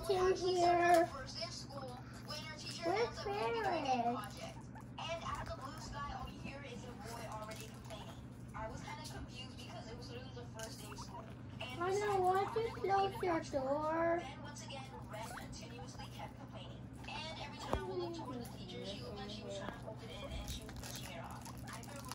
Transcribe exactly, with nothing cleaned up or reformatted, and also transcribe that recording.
in here. Where's Ferris? And out of the blue sky, all you hear is a boy already complaining. I was kind of confused because it was literally the first day of school. And I know, why don't you close your door? then once again, Ren continuously kept complaining. And every time we looked toward the teacher, she looked like she was trying to hold it in.